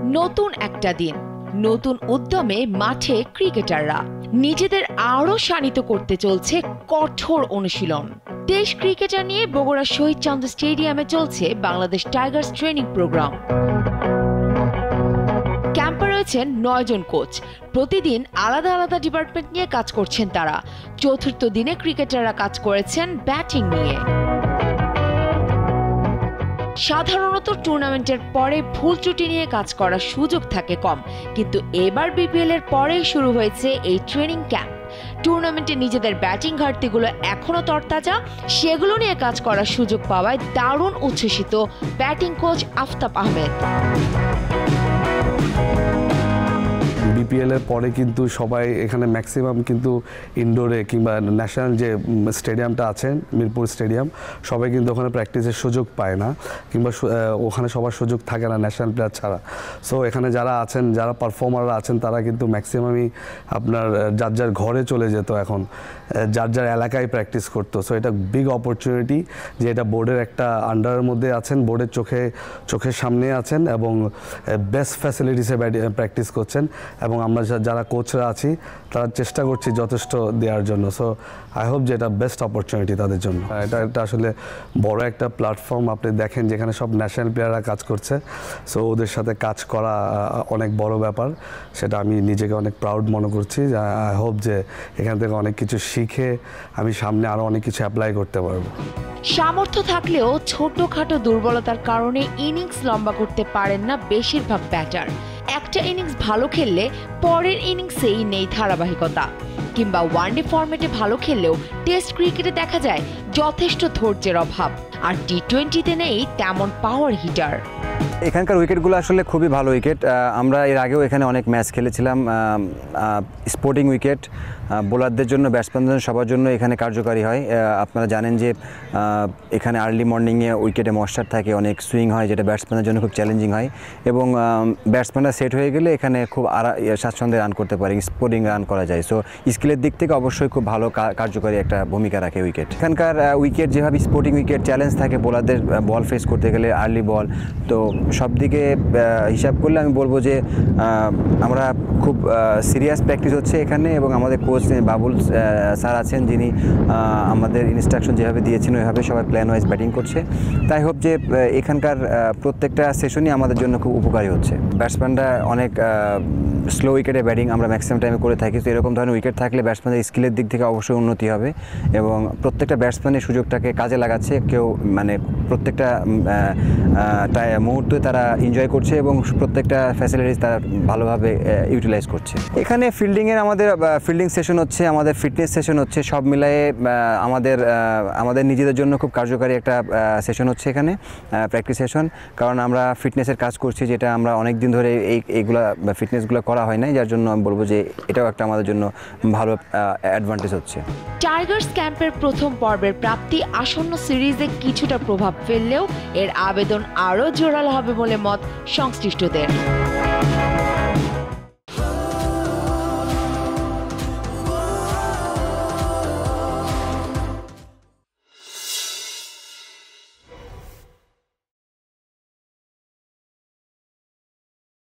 নতুন একটা দিন, নতুন উদ্যমে মাঠে ক্রিকেটাররা নিজেদের আরো শানিত করতে চলছে কঠোর অনুশীলন। দেশ ক্রিকেটার নিয়ে বগুড়া শহীদ চান্দ স্টেডিয়ামে চলছে বাংলাদেশ টাইগার্স ট্রেনিং প্রোগ্রাম। ক্যাম্পে রয়েছেন 9 জন কোচ। প্রতিদিন আলাদা আলাদা ডিপার্টমেন্ট নিয়ে কাজ করছেন তারা। চতুর্থ দিনে ক্রিকেটাররা কাজ করেছেন ব্যাটিং নিয়ে। সাধারণত টুর্নামেন্টের পরে ভুল ত্রুটি নিয়ে কাজ করার সুযোগ থাকে কম, কিন্তু এবার বিপিএল এর পরেই শুরু হয়েছে এই ট্রেনিং ক্যাম্প। টুর্নামেন্টে নিজেদের ব্যাটিং ঘাটতিগুলো এখনো তরতাজা, সেগুলো নিয়ে কাজ করার সুযোগ পাওয়ায় দারুণ উচ্ছ্বসিত batting coach Aftab Ahmed. BPL এর পরে কিন্তু সবাই এখানে ম্যাক্সিমাম কিন্তু ইনডোরে কিংবা ন্যাশনাল যে স্টেডিয়ামটা আছেন মিরপুর স্টেডিয়াম, সবাই কিন্তু ওখানে প্র্যাকটিসের সুযোগ পায় না কিংবা ওখানে সবার সুযোগ থাকে না ন্যাশনাল প্লেয়ার ছাড়া। সো এখানে যারা আছেন, যারা পারফর্মাররা আছেন, তারা কিন্তু ম্যাক্সিমামই আপনার যার যার ঘরে চলে যেত, এখন যার যার এলাকায় প্র্যাকটিস করতো। সো এটা বিগ অপরচুনিটি যে এটা বোর্ডের একটা আন্ডারের মধ্যে আছেন, বোর্ডের চোখের সামনে আছেন এবং বেস্ট ফ্যাসিলিটিসে প্র্যাকটিস করছেন। এবং আমরা যারা কোচরা আছি তারা চেষ্টা করছি যথেষ্ট দেওয়ার জন্য। সো আই হোপ যে এটা বেস্ট অপরচুনিটি তাদের জন্য। এটা আসলে বড় একটা প্ল্যাটফর্ম। আপনি দেখেন যেখানে সব ন্যাশনাল প্লেয়াররা কাজ করছে, সো ওদের সাথে কাজ করা অনেক বড় ব্যাপার। সেটা আমি নিজেকে অনেক প্রাউড মনে করছি। আই হোপ যে এখান থেকে অনেক কিছু শিখে আমি সামনে আরও অনেক কিছু অ্যাপ্লাই করতে পারবো। সামর্থ্য থাকলেও ছোটখাটো দুর্বলতার কারণে ইনিংস লম্বা করতে পারেন না বেশিরভাগ ব্যাটার। একটা ইনিংস ভালো খেললে পরের ইনিংসেই নেই ধারাবাহিকতা, কিংবা ওয়ানডে ফরম্যাটে ভালো খেললেও টেস্ট ক্রিকেটে দেখা যায় যথেষ্ট ধৈর্যের অভাব। আর টি-20তে নেই তেমন পাওয়ার হিটার। এখানকার উইকেটগুলো আসলে খুবই ভালো উইকেট। আমরা এর আগেও এখানে অনেক ম্যাচ খেলেছিলাম। স্পোর্টিং উইকেট বোলারদের জন্য, ব্যাটসম্যানদের জন্য, সবার জন্য এখানে কার্যকারী হয়। আপনারা জানেন যে এখানে আর্লি মর্নিংয়ে উইকেটে ময়েশ্চার থাকে, অনেক সুইং হয়, যেটা ব্যাটসম্যানের জন্য খুব চ্যালেঞ্জিং হয়। এবং ব্যাটসম্যানরা সেট হয়ে গেলে এখানে খুব স্বাচ্ছন্দ্যে রান করতে পারে, স্পোর্টিং রান করা যায়। সো স্কিলের দিক থেকে অবশ্যই খুব ভালো কার্যকারী একটা ভূমিকা রাখে উইকেট। এখানকার উইকেট যেভাবে স্পোর্টিং উইকেট, চ্যালেঞ্জ থাকে বোলারদের বল ফেস করতে গেলে, আর্লি বল, তো সব দিকে হিসাব করলে আমি বলবো যে আমরা খুব সিরিয়াস প্র্যাকটিস হচ্ছে এখানে। এবং আমাদের কোচ বাবুল স্যার আছেন, যিনি আমাদের ইনস্ট্রাকশন যেভাবে দিয়েছেন ওইভাবে সবাই প্ল্যান ওয়াইজ ব্যাটিং করছে। তাই হোপ যে এখানকার প্রত্যেকটা সেশনই আমাদের জন্য খুব উপকারী হচ্ছে। ব্যাটসম্যানরা অনেক স্লো উইকেটে ব্যাটিং আমরা ম্যাক্সিমাম টাইমে করে থাকি। তো এরকম ধরনের উইকেট থাকলে ব্যাটসম্যানদের স্কিলের দিক থেকে অবশ্যই উন্নতি হবে এবং প্রত্যেকটা ব্যাটসম্যানের সুযোগটাকে কাজে লাগাচ্ছে কেউ, মানে প্রত্যেকটা মুহূর্তে তারা এনজয় করছে এবং প্রত্যেকটা ফ্যাসিলিটিস তারা ভালোভাবে ইউটিলাইজ করছে। এখানে ফিল্ডিংয়ের ফিল্ডিং সেশন হচ্ছে, আমাদের ফিটনেস সেশন হচ্ছে, সব মিলায়ে আমাদের নিজেদের জন্য খুব কার্যকারী একটা সেশন হচ্ছে এখানে, প্র্যাকটিস সেশন। কারণ আমরা ফিটনেসের কাজ করছি, যেটা আমরা অনেক দিন ধরে এইগুলা ফিটনেসগুলো করা হয় নাই, যার জন্য আমি বলবো যে এটাও একটা আমাদের জন্য ভালো অ্যাডভান্টেজ হচ্ছে। টাইগার্স ক্যাম্পের প্রথম পর্বের প্রাপ্তি আসন্ন সিরিজে কিছুটা প্রভাব ফেললেও এর আবেদন আরও জোরালো হবে বলে মত সংশ্লিষ্টদের।